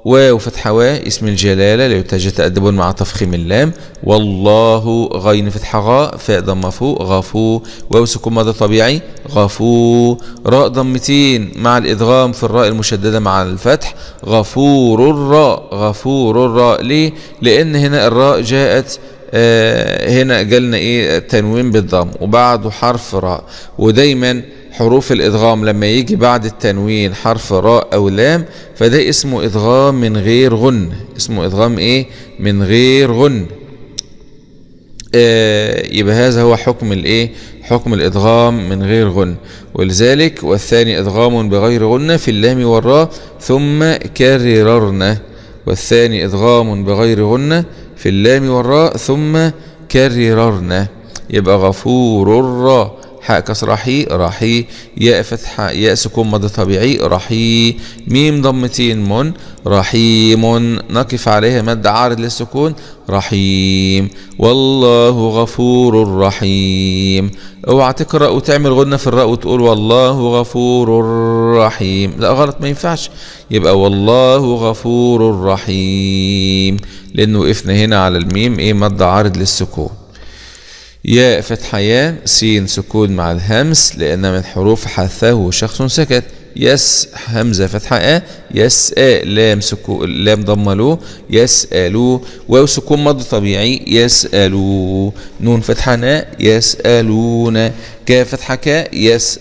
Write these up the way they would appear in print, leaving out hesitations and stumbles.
واو فتحة واو اسم الجلالة لا يحتاج تأدب مع تفخيم اللام. والله غين فتحة غاء فاء ضمة فوق غفو واو سكون مد طبيعي غفو راء ضمتين مع الإدغام في الراء المشددة مع الفتح غفور الراء غفور الراء. ليه؟ لأن هنا الراء جاءت هنا جالنا ايه تنوين بالضم وبعده حرف راء، ودايما حروف الإدغام لما يجي بعد التنوين حرف راء أو لام فده اسمه إدغام من غير غن، اسمه إدغام إيه من غير غن. يبقى هذا هو حكم الإيه حكم الإدغام من غير غن. ولذلك والثاني إدغام بغير غن في اللام والراء ثم كرررن، والثاني إدغام بغير غن في اللام والراء ثم كرررن. يبقى غفور الراء حاء كسر حي رحي ياء فتحة ياء سكون مد طبيعي رحي ميم ضمتين من رحيم نقف عليها مد عارض للسكون رحيم والله غفور رحيم. اوعى تقرأ وتعمل غنة في الراء وتقول والله غفور رحيم، لا غلط ما ينفعش. يبقى والله غفور رحيم لأنه وقفنا هنا على الميم ايه مد عارض للسكون. ياء فتحة ياء سين سكون مع الهمس لأن من حروف حثه شخص سكت. يس همزة فتحة يسأ لام سكون لام ضمة له يسألوا واو سكون مد طبيعي يسألوا نون فتحة نا يسألون كا فتحة كا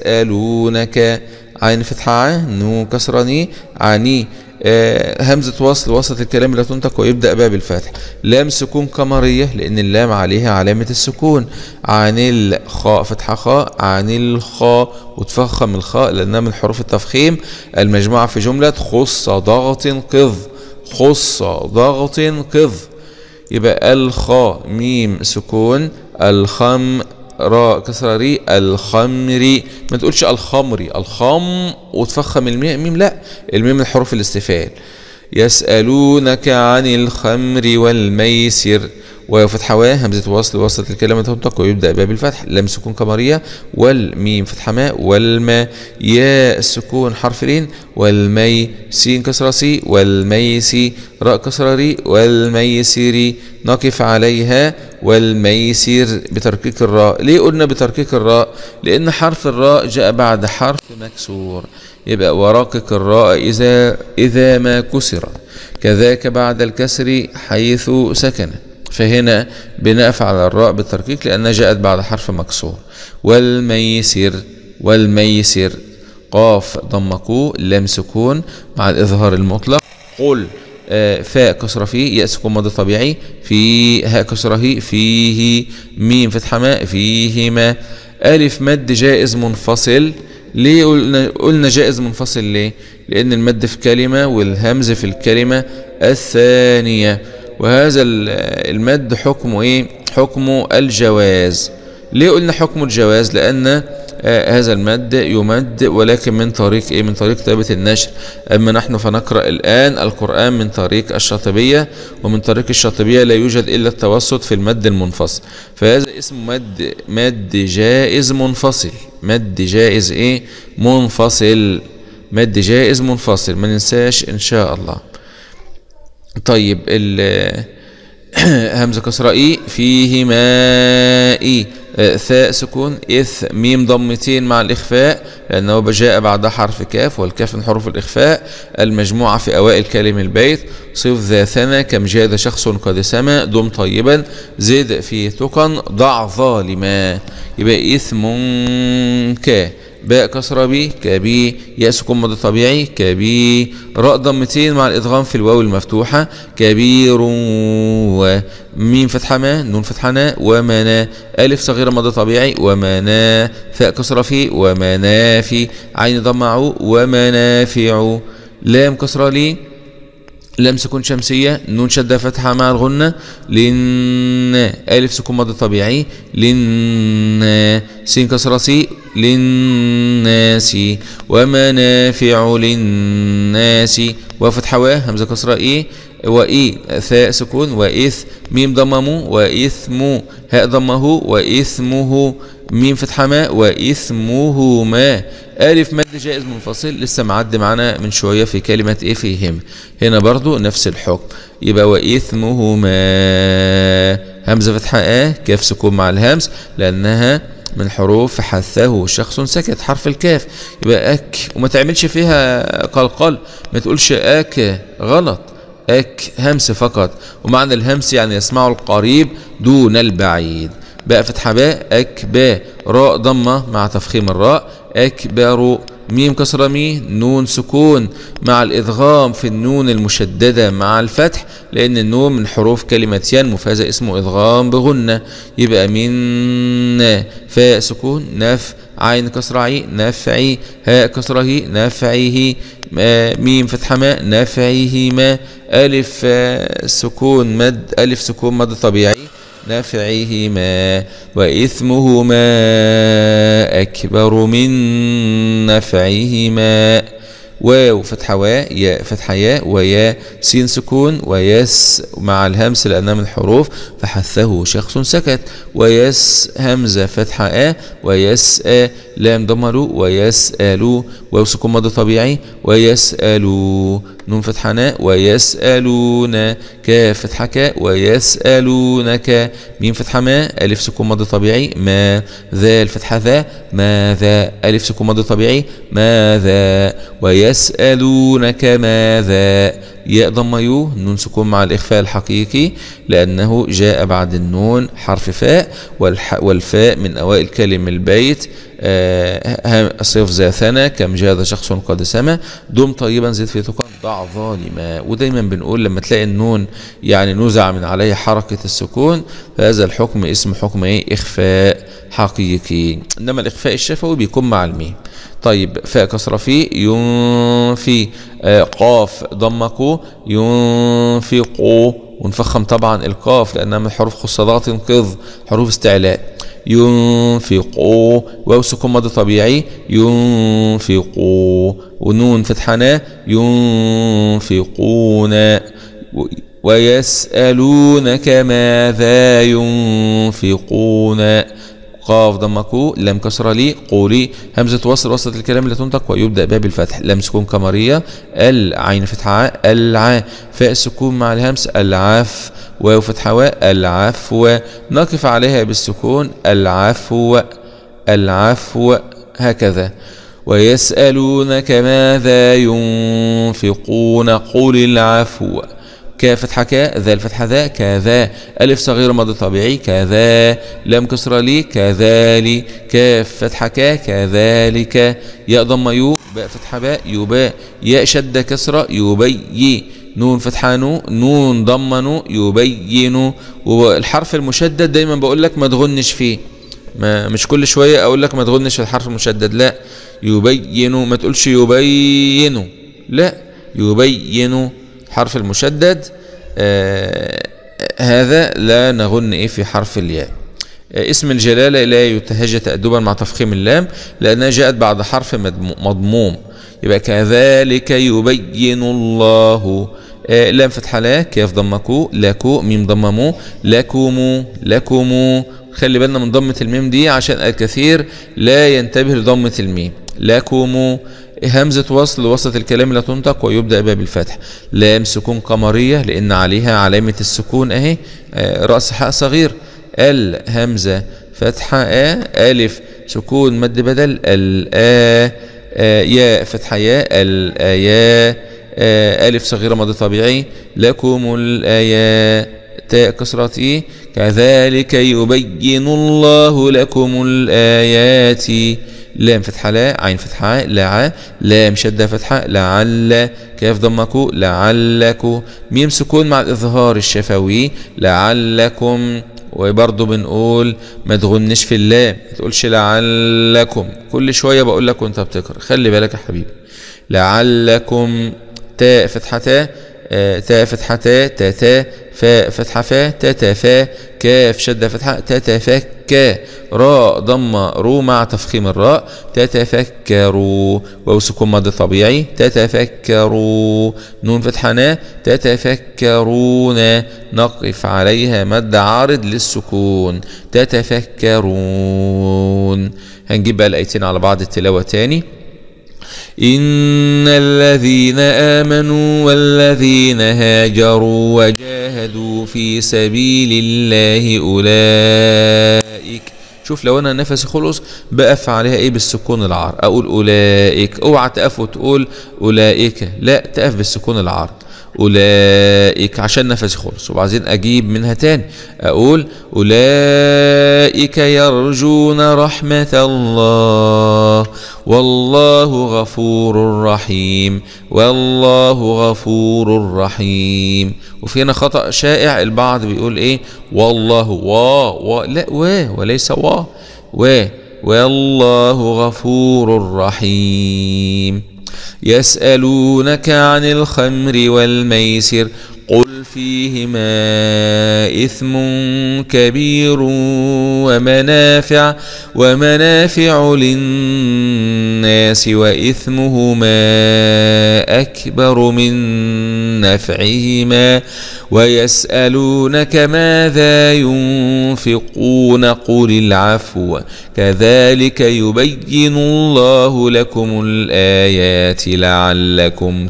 يسألونك عين فتحة نون كسراني عني همزة وصل وسط الكلام لا تنطق ويبدأ بها بالفتح. لام سكون قمرية لأن اللام عليها علامة السكون. عن الخاء فتحة خاء عن الخاء وتفخم الخاء لأنها من حروف التفخيم المجموعة في جملة خص ضغط قذ خص ضغط قذ. يبقى الخاء ميم سكون الخم راء كسر ري الخمري ما تقولش الخمري الخم وتفخم الميم لا الميم من حروف الاستفهام. يسألونك عن الخمر والميسر وفتحة واو همزة وصل وسط الكلمة تنطق ويبدأ بها بالفتح. لام سكون قمرية والميم فتحة ماء والماء ياء السكون حرف لين والمي سين كسر سي والميسي راء كسر ري والميسري نقف عليها والميسر بتركيك الراء. ليه قلنا بتركيك الراء؟ لأن حرف الراء جاء بعد حرف مكسور يبقى ورقق الراء إذا ما كسر كذاك بعد الكسر حيث سكن. فهنا بنقف على الراء بالتركيك لأنها جاءت بعد حرف مكسور. والميسر والميسر قاف ضمكو لام سكون مع الإظهار المطلق. قل فاء كسرة فيه ياء سكون مد طبيعي في هاء كسرة هي فيه ميم فتحة ماء فيهما. ألف مد جائز منفصل. ليه قلنا جائز منفصل؟ ليه؟ لأن المد في كلمة والهمز في الكلمة الثانية وهذا المد حكمه ايه؟ حكمه الجواز. ليه قلنا حكمه الجواز؟ لأن هذا المد يمد ولكن من طريق ايه؟ من طريق كتابة النشر. اما نحن فنقرأ الآن القرآن من طريق الشاطبية ومن طريق الشاطبية لا يوجد إلا التوسط في المد المنفصل فهذا اسمه مد جائز منفصل. مد جائز ايه؟ منفصل. مد جائز منفصل ما ننساش ان شاء الله. طيب همزة كسرة اي فيه ماء ثاء سكون إث ميم ضمتين مع الإخفاء لأنه جاء بعد حرف كاف والكاف من حروف الإخفاء المجموعة في أوائل كلم البيت. صف ذا ثنى كم جاد شخص قد سما دم طيبا زد في تقا ضع ظالما. يبقى إثم كا باء كسرة بي كبي ياء سكون مد طبيعي كبي راء ضمتين مع الإدغام في الواو المفتوحة كبير وميم فتحة ما نون فتحة نا ومنا ألف صغيرة مد طبيعي ومنا فاء كسرة في ومنافي عين ضمعوا ومنافع لام كسرة لي لام سكون شمسية نون شدة فتحة مع الغنة لن ألف سكون مد طبيعي لن سين كسرة سي للناس ومنافع للناس وفتحة وا همزة كسرة إيه وإي ثاء سكون وإث ميم ضممو وإثم هاء ضمه وإثمه ميم فتحة ماء وإثمهما. ألف مد جائز منفصل لسه معدي معانا من شوية في كلمة إيه فيهم. هنا برضو نفس الحكم، يبقى وإثمهما همزة فتحة كاف سكون مع الهمز لأنها من حروف حثه شخص سكت، حرف الكاف، يبقى أك وما تعملش فيها قلقل، ما تقولش أك، غلط، أك همس فقط، ومعنى الهمس يعني يسمع القريب دون البعيد. باء فتحة باء أكبا، راء ضمة مع تفخيم الراء أكبر، ميم كسرة مي، نون سكون مع الإدغام في النون المشددة مع الفتح لأن النون من حروف كلمة ينمو فهذا اسمه إدغام بغنة، يبقى من فاء سكون نف، عين كسرة عي نفعي، هاء كسرة هي نفعه، ميم فتحة ما نفعهما، ألف سكون مد، ألف سكون مد طبيعي نفعهما، وإثمهما أكبر من نفعهما. واو فتحة واء، ياء فتحة ياء، ويا سين سكون، ويس مع الهمس لأنها من الحروف فحثه شخص سكت، ويس همزة فتحة ويسأ، لام ضمروا ويسألوا، واو سكون مد طبيعي ويسألوا، نون فتحة ناء ويسألون، كاف فتحة كاء ويسألونك، ميم فتحة ما، ألف سكون مد طبيعي ما، ذال فتحة ذا ماذا، ألف سكون مد طبيعي ماذا، ويسألونك ماذا، ياء ضم يو، نون سكون مع الإخفاء الحقيقي لأنه جاء بعد النون حرف فاء، والفاء من أوائل كلم البيت، صيف ذا ثنا كم جاء شخص قد سما، دم طيبا زد في تقى ضع ظالما. ودايما بنقول لما تلاقي النون يعني نزع من عليه حركة السكون فهذا الحكم اسم حكم ايه؟ إخفاء حقيقي، إنما الإخفاء الشفوي بيكون مع الميم. طيب فاء كسرة في ينفي، قاف ضمكوا ينفقوا، ونفخم طبعا القاف لأنها من حروف خصدات انقذ، حروف استعلاء، ينفقوا، واو سكون مد طبيعي ينفقوا، ونون فتحنا ينفقون، ويسألونك ماذا ينفقون، قاف ضمكوا، لم كسر لي قولي، همزة وصل وسط الكلام لا تنطق ويبدأ بها بالفتح، لم سكون قمرية، العين فتحة الع، فاء سكون مع الهمس العف، واو فتحة واء العفو، نقف عليها بالسكون العفو العفو هكذا. ويسألونك ماذا ينفقون قل العفو، كاف فتحة كاء، ذال فتحة ذا كذا، ألف صغيرة مد طبيعي كذا، لام كسرة لي كذلك، كاف فتحة كاء كذلك، ياء ضم يو، باء فتحة باء يباء، ياء شد كسرة يبي، نون فتحة نو، نون ضم نو يبين. والحرف المشدد دايما بقول لك ما تغنش فيه، مش كل شوية أقول لك ما تغنش في الحرف المشدد، لا، يبين، ما تقولش يبين، لا، يبين حرف المشدد هذا لا نغن ايه في حرف الياء. اسم الجلالة لا يتهجى تأدبا مع تفخيم اللام لأنها جاءت بعد حرف مضموم، يبقى كذلك يبين الله، لام فتحة لا، كاف ضمكوا لكو، ميم ضمموا لكم لكم، خلي بالنا من ضمة الميم دي عشان الكثير لا ينتبه لضمة الميم، لكم، همزة وصل وسط الكلام لا تنطق ويبدأ بها بالفتح، لام سكون قمرية لأن عليها علامة السكون اهي، رأس حاء صغير، الهمزة فتحة ألف سكون مد بدل ياء فتحة ياء الآياء، ألف صغيرة مد طبيعي، لكم الآيات، تاء كسرة إيه، كذلك يبين الله لكم الآيات، لام فتحة لا، عين فتحة لا، لام شدة فتحة لعل، كاف ضمكوا لعلكم، ميم سكون مع الإظهار الشفوي لعلكم. وبرضه بنقول ما تغنش في اللام، ما تقولش لعلكم، كل شوية بقول لك وانت بتقرأ خلي بالك يا حبيبي، لعلكم، تاء فتحة تاء تاء فتحة تاء تا تا، فاء فتحة فاء تا تا فاء، كاف شدة فتحة تا تا فكا، راء ضمة رو مع تفخيم الراء تتفكروا، واو سكون مد طبيعي تتفكروا، نون فتحة نا تتفكرون، نقف عليها مد عارض للسكون تتفكرون. هنجيب بقى الآيتين على بعض التلاوة تاني. إن الذين آمنوا والذين هاجروا وجاهدوا في سبيل الله أولئك، شوف لو انا نفسي خلص بقف عليها ايه بالسكون العار، اقول أولئك، اوعى تقف وتقول أولئك، لا تقف بالسكون العار أولئك عشان نفسي خلص. وبعدين أجيب منها تاني أقول أولئك يرجون رحمة الله والله غفور رحيم، والله غفور رحيم. وفي هنا خطأ شائع، البعض بيقول إيه والله لا وليس والله غفور رحيم. يسألونك عن الخمر والميسر قل فيهما إثم كبير ومنافع للناس وإثمهما أكبر من نفعهما ويسألونك ماذا ينفقون قل العفو كذلك يبين الله لكم الآيات لعلكم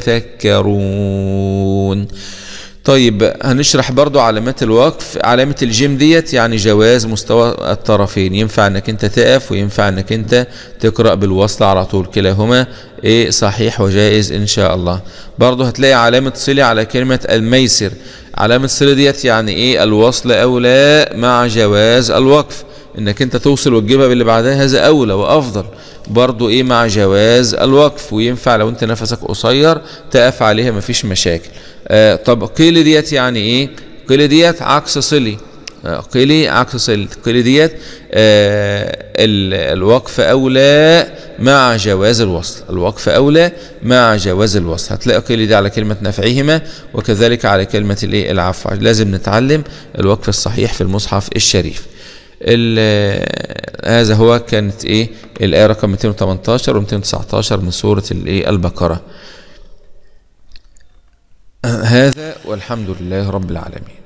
تتفكرون. طيب هنشرح برضو علامات الوقف. علامة الجيم ديت يعني جواز مستوى الطرفين، ينفع انك انت تقف وينفع انك انت تقرأ بالوصل على طول، كلاهما ايه صحيح وجائز ان شاء الله. برضو هتلاقي علامة صلة على كلمة الميسر، علامة صلة ديت يعني ايه الوصل اولى مع جواز الوقف، انك انت توصل وتجيبها باللي بعدها هذا اولى وافضل، برضو ايه مع جواز الوقف. وينفع لو انت نفسك قصير تقف عليها مفيش مشاكل. طب قيل ديت يعني ايه؟ قيل ديت عكس صلي، قيل عكس صلي، قيل ديت الوقف اولى مع جواز الوصل، الوقف اولى مع جواز الوصل. هتلاقي قيل دي على كلمة نفعهما وكذلك على كلمة الايه العفو. لازم نتعلم الوقف الصحيح في المصحف الشريف. هذا هو كانت ايه الآية رقم 218 و 219 من سورة الايه البقرة. هذا والحمد لله رب العالمين.